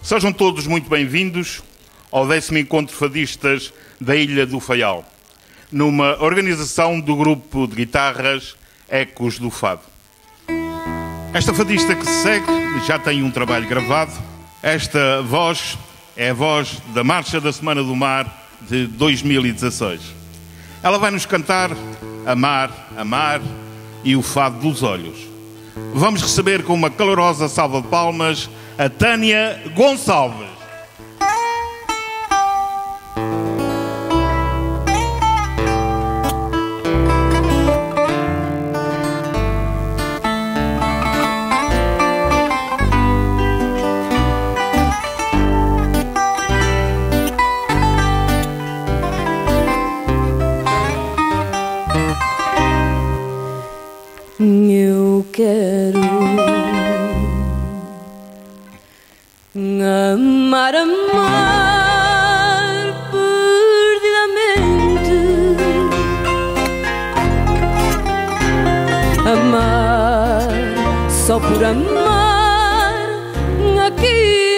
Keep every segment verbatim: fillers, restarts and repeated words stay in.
Sejam todos muito bem-vindos ao décimo Encontro Fadistas da Ilha do Faial, numa organização do grupo de guitarras Ecos do Fado. Esta fadista que se segue já tem um trabalho gravado. Esta voz é a voz da Marcha da Semana do Mar de dois mil e dezasseis. Ela vai nos cantar Amar, Amar e o Fado dos Olhos. Vamos receber com uma calorosa salva de palmas a Tânia Gonçalves. Eu quero amar, amar perdidamente, amar só por amar aqui e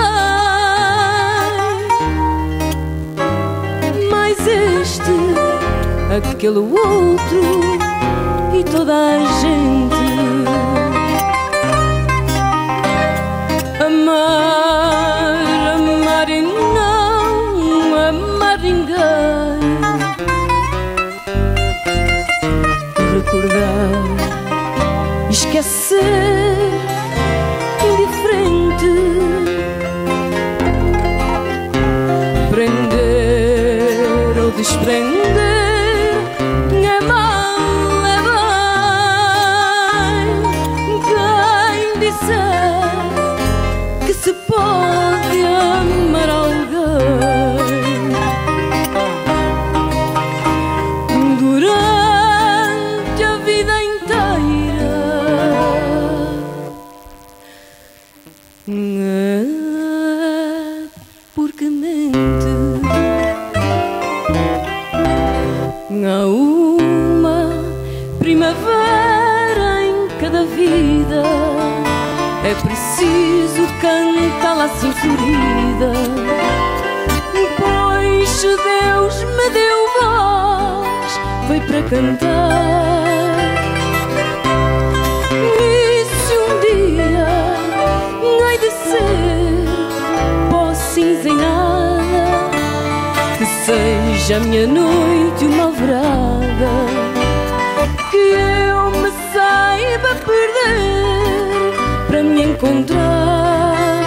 além, mas este, aquele outro e toda a gente. Amar, amar e não amar ninguém. Recordar, esquecer, indiferente. Prender ou desprender é mal, é bem. Quem disser que se pode amar alguém durante a vida inteira é porque mente. Há uma primavera em cada vida, é preciso cantá-la assim florida, pois Deus me deu voz, foi para cantar. E se um dia hei de ser pó cinzenada, que seja a minha noite uma alvorada, que eu me saiba perder para me encontrar.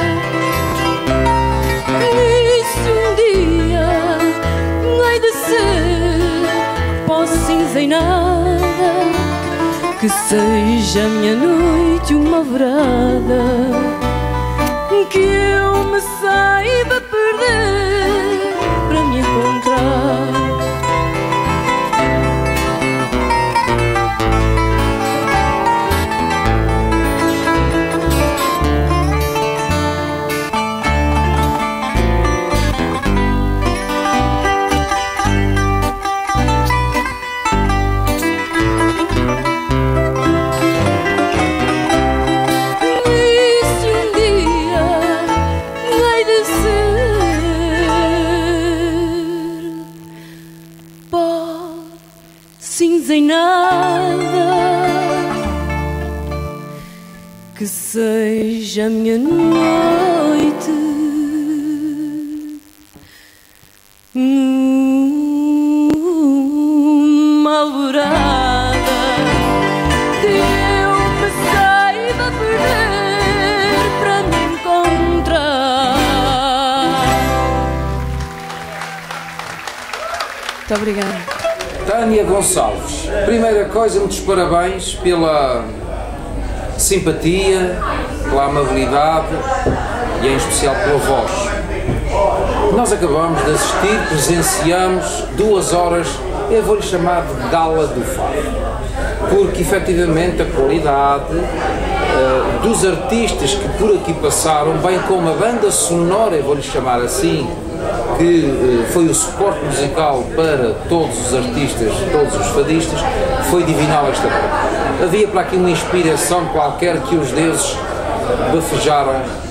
E se um dia hei de ser pó cinzenada, que seja a minha noite uma alvorada, que eu me saiba perder para me encontrar. Sem nada, que seja a minha noite uma alvorada, que eu me saiba perder para me encontrar. Muito obrigada. Tânia Gonçalves, primeira coisa, muitos parabéns pela simpatia, pela amabilidade e em especial pela voz. Nós acabamos de assistir, presenciamos duas horas, eu vou-lhe chamar de gala do fado, porque efetivamente a qualidade uh, dos artistas que por aqui passaram, bem como a banda sonora, eu vou-lhe chamar assim, que uh, foi o suporte musical para todos os artistas, todos os fadistas, foi divinal esta noite. Havia para aqui uma inspiração qualquer que os deuses bafejaram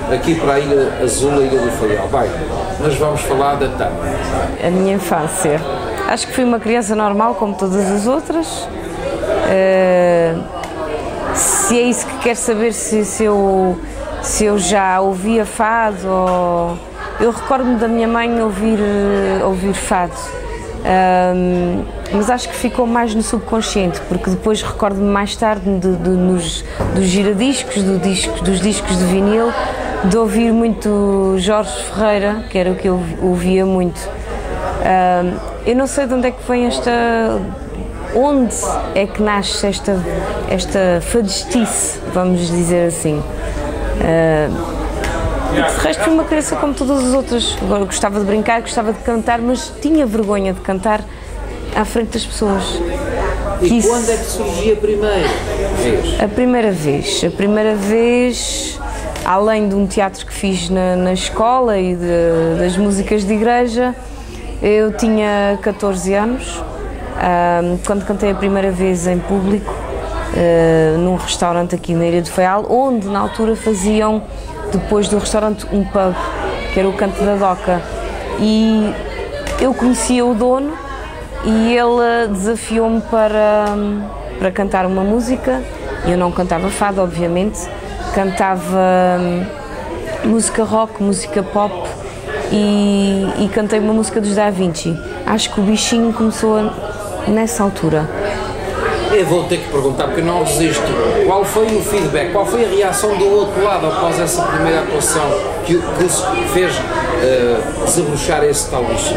aqui para a Ilha Azul, a Ilha do Faial. Bem, mas vamos falar da Tânia. A minha infância. Acho que fui uma criança normal, como todas as outras. Uh, se é isso que quer saber, se, se, eu, se eu já ouvia fado, ou... eu recordo-me da minha mãe ouvir, ouvir fado. Um, mas acho que ficou mais no subconsciente, porque depois recordo-me mais tarde de, de, nos, dos giradiscos, do disco, dos discos de vinil, de ouvir muito Jorge Ferreira, que era o que eu ouvia muito. Um, eu não sei de onde é que vem esta... onde é que nasce esta, esta fadistice, vamos dizer assim. Uh, De resto, fui uma criança como todas as outras. Agora, gostava de brincar, gostava de cantar, mas tinha vergonha de cantar à frente das pessoas. E isso... quando é que surgiu a primeira vez? A primeira vez. A primeira vez, além de um teatro que fiz na, na escola e de, das músicas de igreja, eu tinha catorze anos, um, quando cantei a primeira vez em público, uh, num restaurante aqui na Ilha do Faial, onde na altura faziam, depois do restaurante, um pub, que era o Canto da Doca, e eu conhecia o dono e ele desafiou-me para, para cantar uma música. Eu não cantava fado, obviamente, cantava música rock, música pop, e, e cantei uma música dos Da Vinci. Acho que o bichinho começou a, nessa altura. Eu vou ter que perguntar, porque não resisto. Qual foi o feedback, qual foi a reação do outro lado após essa primeira atuação que, que fez uh, desabrochar esse tal bichinho?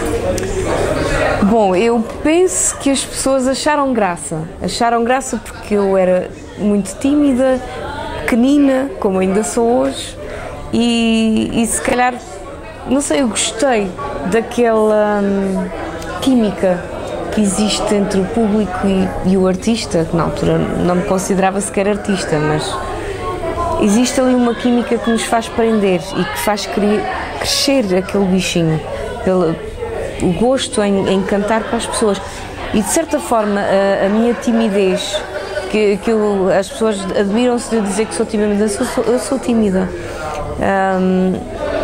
Bom, eu penso que as pessoas acharam graça. Acharam graça porque eu era muito tímida, pequenina, como ainda sou hoje, e, e se calhar, não sei, eu gostei daquela hum, química que existe entre o público e, e o artista, que na altura não me considerava sequer artista, mas existe ali uma química que nos faz prender e que faz crescer aquele bichinho, pelo, o gosto em, em cantar para as pessoas. E de certa forma a, a minha timidez, que, que eu, as pessoas admiram-se de dizer que sou tímida, mas eu sou, eu sou tímida, um,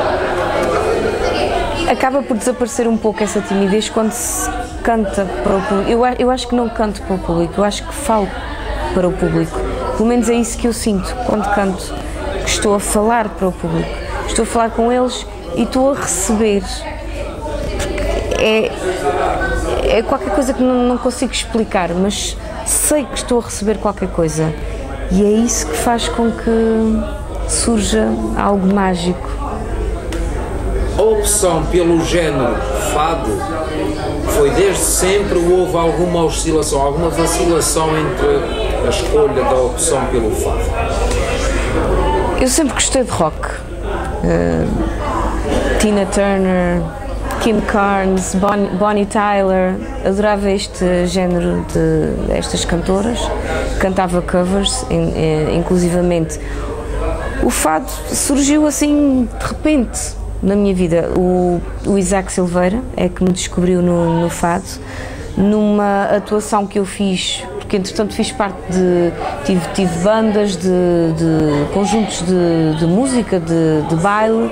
acaba por desaparecer um pouco essa timidez quando se canta para o público. Eu, eu acho que não canto para o público, eu acho que falo para o público. Pelo menos é isso que eu sinto quando canto, que estou a falar para o público. Estou a falar com eles e estou a receber. É, é qualquer coisa que não, não consigo explicar, mas sei que estou a receber qualquer coisa. E é isso que faz com que surja algo mágico. A opção pelo género fado foi desde sempre, ou houve alguma oscilação, alguma vacilação entre a escolha da opção pelo fado? Eu sempre gostei de rock. Uh, Tina Turner, Kim Carnes, Bon, Bonnie Tyler, adorava este género de estas cantoras, cantava covers, in, in, inclusivamente. O fado surgiu assim de repente na minha vida. O, o Isaac Silveira é que me descobriu no, no fado, numa atuação que eu fiz, porque entretanto fiz parte de, tive, tive bandas, de, de conjuntos de, de música, de, de baile,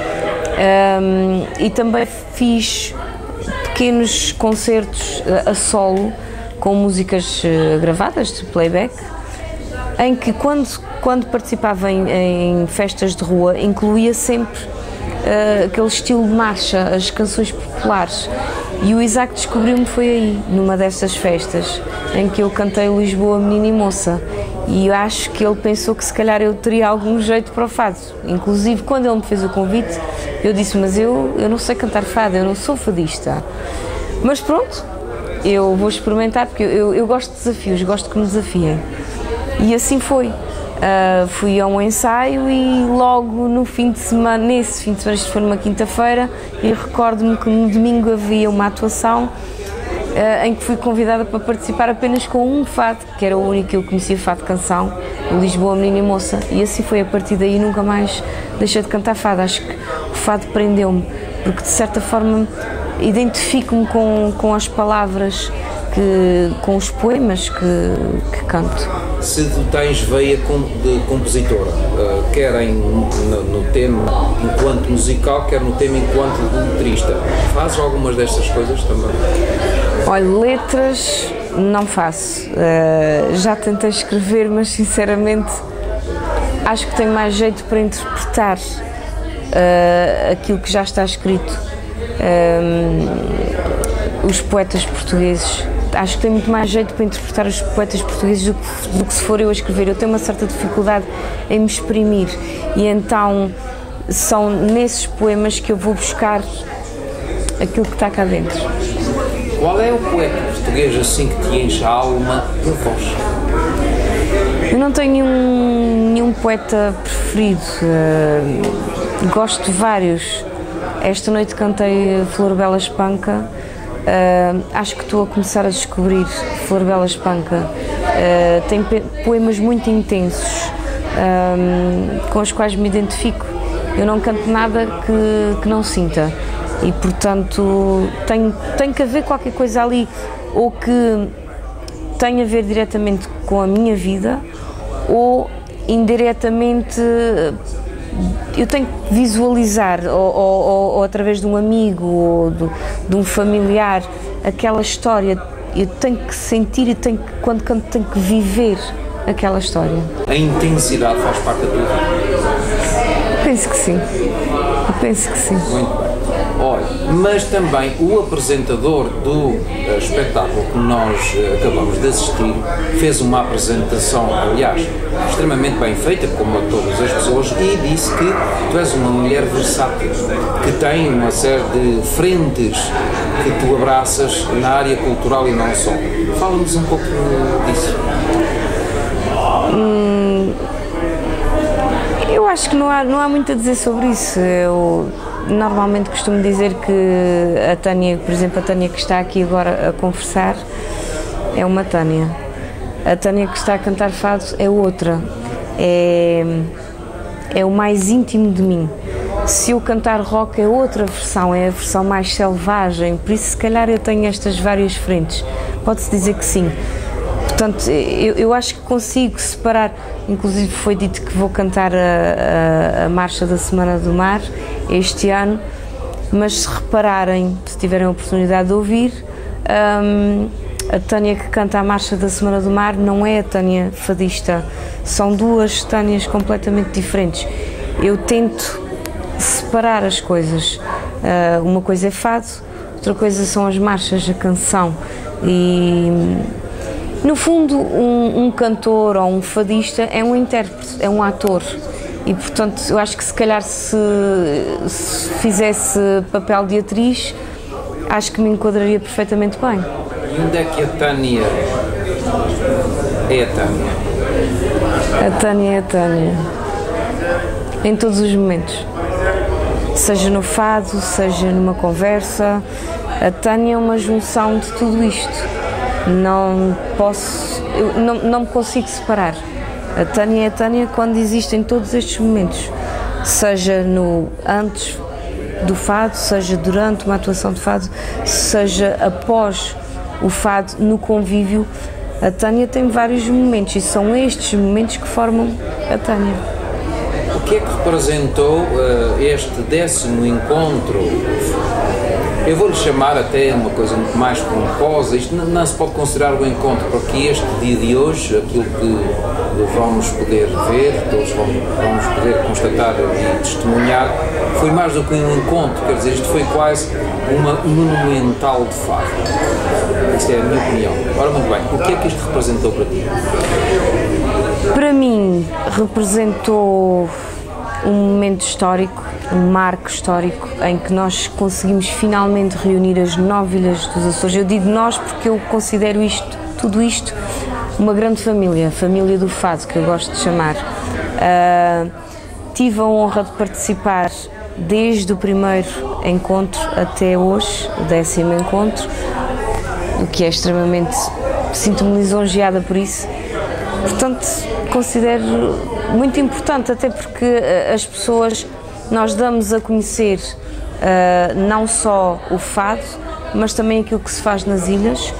um, e também fiz pequenos concertos a, a solo, com músicas uh, gravadas de playback, em que quando, quando participava em, em festas de rua, incluía sempre Uh, aquele estilo de marcha, as canções populares, e o Isaac descobriu-me foi aí, numa dessas festas em que eu cantei Lisboa, Menina e Moça, e eu acho que ele pensou que se calhar eu teria algum jeito para o fado. Inclusive, quando ele me fez o convite, eu disse, mas eu, eu não sei cantar fado, eu não sou fadista, mas pronto, eu vou experimentar, porque eu, eu, eu gosto de desafios, gosto que me desafiem, e assim foi. Uh, fui a um ensaio e logo no fim de semana, nesse fim de semana, isto foi numa quinta-feira, e recordo-me que no domingo havia uma atuação uh, em que fui convidada para participar apenas com um fado, que era o único que eu conhecia, fado canção, o Lisboa, Menina e Moça, e assim foi. A partir daí nunca mais deixei de cantar fado. Acho que o fado prendeu-me, porque de certa forma identifico-me com, com as palavras que, com os poemas que, que canto. Se tu tens veia de compositora, quer em, no, no tema enquanto musical, quer no tema enquanto letrista, fazes algumas destas coisas também? Olha, letras não faço. Uh, já tentei escrever, mas sinceramente acho que tenho mais jeito para interpretar uh, aquilo que já está escrito. Um, os poetas portugueses, acho que tenho muito mais jeito para interpretar os poetas portugueses do que, do que se for eu a escrever. Eu tenho uma certa dificuldade em me exprimir e então são nesses poemas que eu vou buscar aquilo que está cá dentro. Qual é o poeta português assim que te enche a alma de voz? Eu não tenho nenhum, nenhum poeta preferido, uh, gosto de vários. Esta noite cantei Flor Bela Espanca, uh, acho que estou a começar a descobrir Flor Bela Espanca. Uh, tem poemas muito intensos, uh, com os quais me identifico. Eu não canto nada que, que não sinta e, portanto, tem, tem que haver qualquer coisa ali ou que tenha a ver diretamente com a minha vida ou indiretamente. Eu tenho que visualizar, ou, ou, ou, ou através de um amigo, ou de, de um familiar, aquela história. Eu tenho que sentir e tenho que, quando canto, tenho que viver aquela história. A intensidade faz parte da tua vida? Penso que sim. Eu penso que sim. Muito bem. Olha, mas também o apresentador do uh, espetáculo que nós uh, acabamos de assistir fez uma apresentação, aliás, extremamente bem feita, como a todas as pessoas, e disse que tu és uma mulher versátil, que tem uma série de frentes que tu abraças na área cultural e não só. Fala-nos um pouco disso. Hum, eu acho que não há, não há muito a dizer sobre isso. Eu normalmente costumo dizer que a Tânia, por exemplo, a Tânia que está aqui agora a conversar é uma Tânia. A Tânia que está a cantar fado é outra. É, é o mais íntimo de mim. Se eu cantar rock é outra versão, é a versão mais selvagem. Por isso, se calhar, eu tenho estas várias frentes. Pode-se dizer que sim. Portanto, eu, eu acho que consigo separar. Inclusive foi dito que vou cantar a, a, a Marcha da Semana do Mar este ano, mas se repararem, se tiverem a oportunidade de ouvir, um, a Tânia que canta a Marcha da Semana do Mar não é a Tânia fadista, são duas Tânias completamente diferentes. Eu tento separar as coisas, uh, uma coisa é fado, outra coisa são as marchas, a canção, e no fundo um, um cantor ou um fadista é um intérprete, é um ator. E, portanto, eu acho que se calhar se, se fizesse papel de atriz, acho que me enquadraria perfeitamente bem. E onde é que a Tânia é a Tânia? A Tânia é a Tânia. Em todos os momentos. Seja no fado, seja numa conversa, a Tânia é uma junção de tudo isto. Não posso, eu não, não me consigo separar. A Tânia é a Tânia quando existem todos estes momentos, seja no antes do fado, seja durante uma atuação de fado, seja após o fado, no convívio. A Tânia tem vários momentos e são estes momentos que formam a Tânia. O que é que representou uh, este décimo encontro? Eu vou-lhe chamar até uma coisa muito mais pomposa, isto não, não se pode considerar um encontro, porque este dia de hoje, aquilo que vamos poder ver, todos vamos, vamos poder constatar e testemunhar, foi mais do que um encontro, quer dizer, isto foi quase uma monumental de fado. Isto é a minha opinião. Ora, muito bem, o que é que isto representou para ti? Para mim, representou um momento histórico, um marco histórico em que nós conseguimos finalmente reunir as nove ilhas dos Açores. Eu digo nós porque eu considero isto, tudo isto, uma grande família, a família do fado, que eu gosto de chamar. Uh, tive a honra de participar desde o primeiro encontro até hoje, o décimo encontro, o que é extremamente, sinto-me lisonjeada por isso. Portanto, considero muito importante, até porque uh, as pessoas, nós damos a conhecer uh, não só o fado, mas também aquilo que se faz nas ilhas,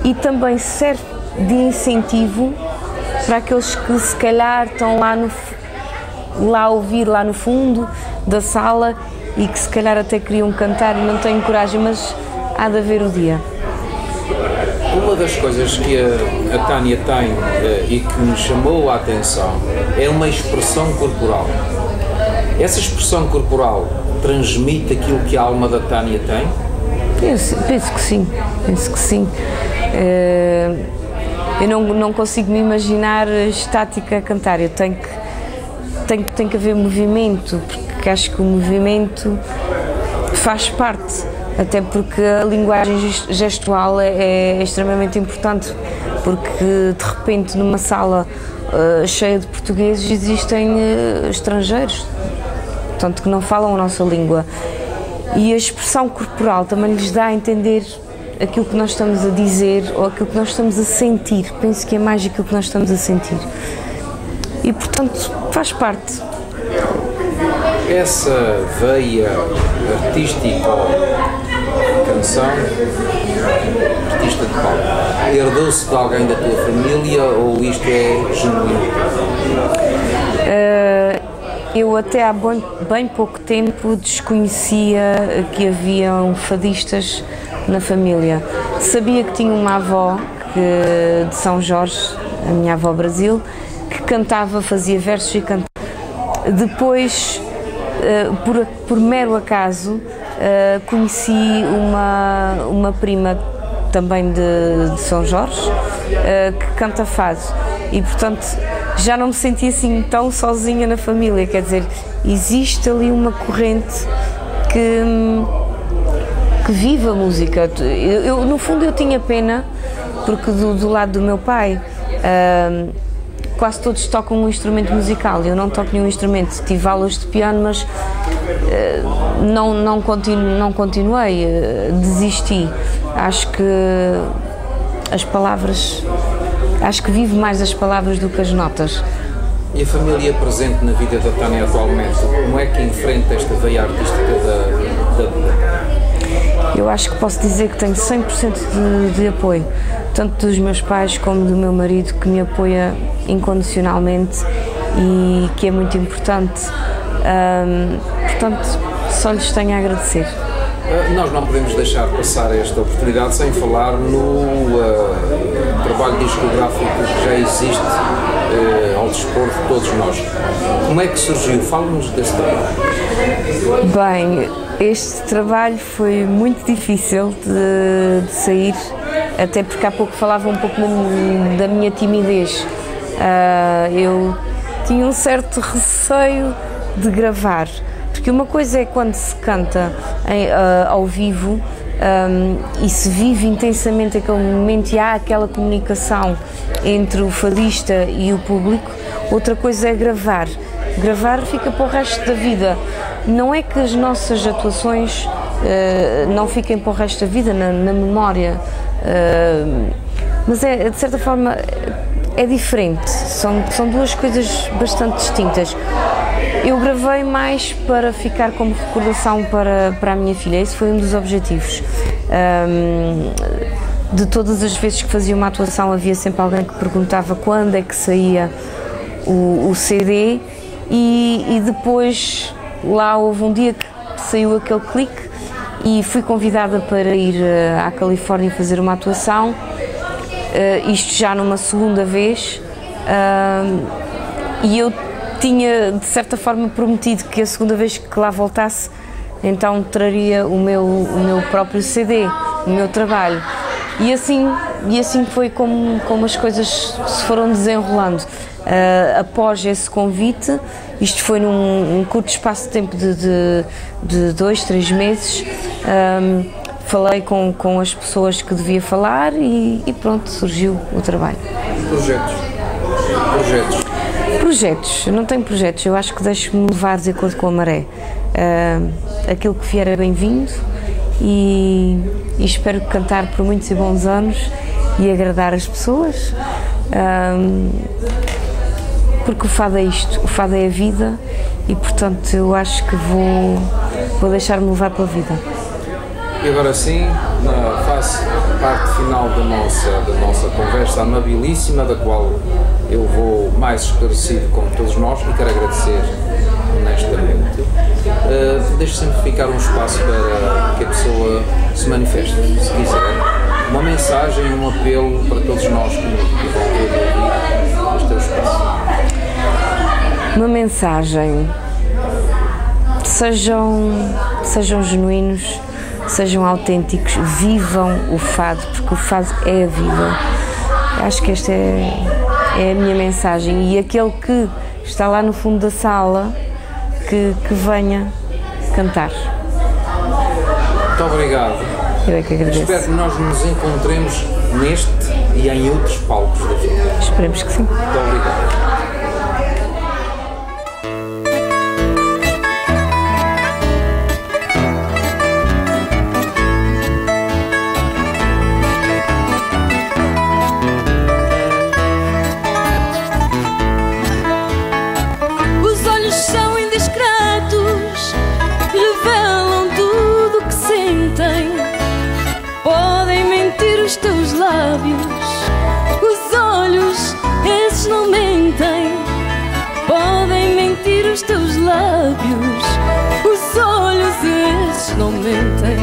e também serve de incentivo para aqueles que se calhar estão lá, no, lá a ouvir, lá no fundo da sala e que se calhar até queriam cantar e não têm coragem, mas há de haver o dia. Uma das coisas que a, a Tânia tem uh, e que me chamou a atenção é uma expressão corporal. Essa expressão corporal transmite aquilo que a alma da Tânia tem? Penso, penso que sim, penso que sim. Uh, eu não, não consigo me imaginar estática a cantar, eu tenho que, tenho, tenho que haver movimento, porque acho que o movimento faz parte. Até porque a linguagem gestual é, é extremamente importante, porque de repente numa sala uh, cheia de portugueses existem uh, estrangeiros, portanto que não falam a nossa língua. E a expressão corporal também lhes dá a entender aquilo que nós estamos a dizer ou aquilo que nós estamos a sentir. Penso que é mais aquilo que nós estamos a sentir. E portanto faz parte. Essa veia artística ou canção, artista de palco, herdou-se de alguém da tua família ou isto é genuíno? Uh, eu até há bem, bem pouco tempo desconhecia que haviam fadistas na família. Sabia que tinha uma avó que, de São Jorge, a minha avó Brasil, que cantava, fazia versos e cantava. Depois, Uh, por, por mero acaso, uh, conheci uma, uma prima também de, de São Jorge, uh, que canta fado, e portanto já não me senti assim tão sozinha na família, quer dizer, existe ali uma corrente que, que vive a música. Eu, eu, no fundo eu tinha pena, porque do, do lado do meu pai, uh, quase todos tocam um instrumento musical. Eu não toco nenhum instrumento, tive aulas de piano, mas uh, não, não, continu, não continuei, uh, desisti. Acho que as palavras, acho que vivo mais as palavras do que as notas. E a família presente na vida da Tânia atualmente, como é que enfrenta esta veia artística da, da... Eu acho que posso dizer que tenho cem por cento de, de apoio, tanto dos meus pais como do meu marido, que me apoia incondicionalmente e que é muito importante. Um, portanto, só lhes tenho a agradecer. Nós não podemos deixar passar esta oportunidade sem falar no uh, trabalho discográfico que já existe uh, ao dispor de todos nós. Como é que surgiu? Fala-nos desse trabalho. Bem, este trabalho foi muito difícil de, de sair, até porque há pouco falava um pouco da minha timidez. Uh, eu tinha um certo receio de gravar, porque uma coisa é quando se canta em, uh, ao vivo um, e se vive intensamente aquele momento e há aquela comunicação entre o fadista e o público. Outra coisa é gravar. Gravar fica para o resto da vida. Não é que as nossas atuações uh, não fiquem para o resto da vida, na, na memória, uh, mas é, de certa forma é diferente, são, são duas coisas bastante distintas. Eu gravei mais para ficar como recordação para, para a minha filha, esse foi um dos objetivos. Um, de todas as vezes que fazia uma atuação havia sempre alguém que perguntava quando é que saía o, o C D e, e depois lá houve um dia que saiu aquele clique e fui convidada para ir uh, à Califórnia fazer uma atuação, uh, isto já numa segunda vez, uh, e eu tinha de certa forma prometido que a segunda vez que lá voltasse então traria o meu, o meu próprio C D, o meu trabalho, e assim, e assim foi como, como as coisas se foram desenrolando. Uh, após esse convite, isto foi num um curto espaço de tempo de, de, de dois, três meses, um, falei com, com as pessoas que devia falar e, e pronto, surgiu o trabalho. Projetos? Projetos? Projetos, eu não tenho projetos, eu acho que deixo-me levar de acordo com a maré. Uh, aquilo que vier é bem-vindo e, e espero cantar por muitos e bons anos e agradar as pessoas. Um, porque o fado é isto, o fado é a vida e portanto eu acho que vou, vou deixar-me levar pela vida. E agora sim, na fase, parte final da nossa, da nossa conversa amabilíssima, da qual eu vou mais esclarecido com todos nós e quero agradecer honestamente. Uh, deixe sempre ficar um espaço para que a pessoa se manifeste, se quiser. Uma mensagem, um apelo para todos nós que, que vão ouvir este teu espaço. Uma mensagem. Sejam, sejam genuínos, sejam autênticos, vivam o fado, porque o fado é a vida. Acho que esta é, é a minha mensagem. E aquele que está lá no fundo da sala, que, que venha cantar. Muito obrigado. Eu é que agradeço. Espero que nós nos encontremos neste e em outros palcos da vida. Esperemos que sim. Muito obrigado. Os olhos, esses não mentem. Podem mentir os teus lábios. Os olhos, esses não mentem.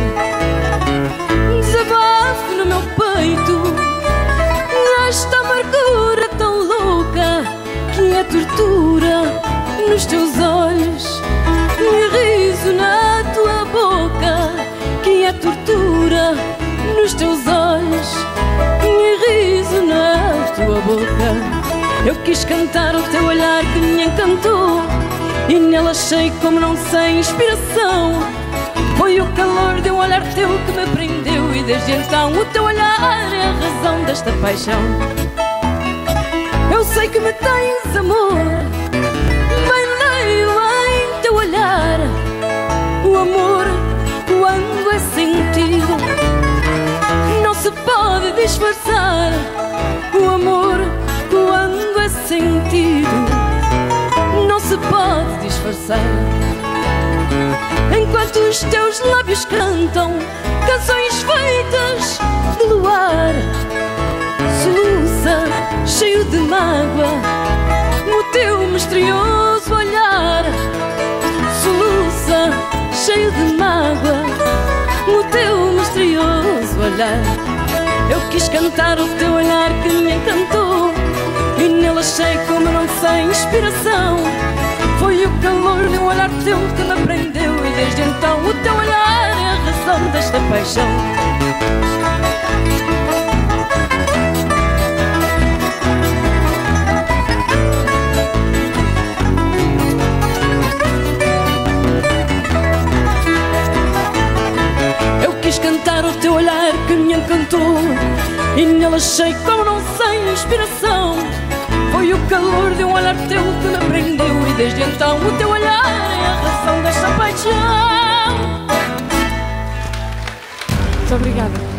Desabafo no meu peito esta amargura tão louca que é tortura nos teus olhos e riso na tua boca que é tortura nos teus olhos e riso na tua boca. Eu quis cantar o teu olhar que me encantou e nele achei como não sei inspiração. Foi o calor de um olhar teu que me prendeu e desde então o teu olhar é a razão desta paixão. Eu sei que me tens amor, bem leio em teu olhar. O amor, quando é sentido, não se pode disfarçar. O amor, quando é sentido, não se pode disfarçar. Enquanto os teus lábios cantam canções feitas de luar, soluça, cheio de mágoa, no teu misterioso olhar. Soluça, cheio de mágoa, no teu misterioso olhar. Eu quis cantar o teu olhar que me encantou e nele achei como não sei inspiração. Foi o calor de um olhar teu que me prendeu e desde então o teu olhar é a razão desta paixão. Eu quis cantar o teu olhar que me encantou e nele achei como não sei inspiração. Foi o calor de um olhar teu que me prendeu e desde então o teu olhar é a razão desta paixão. Muito obrigada.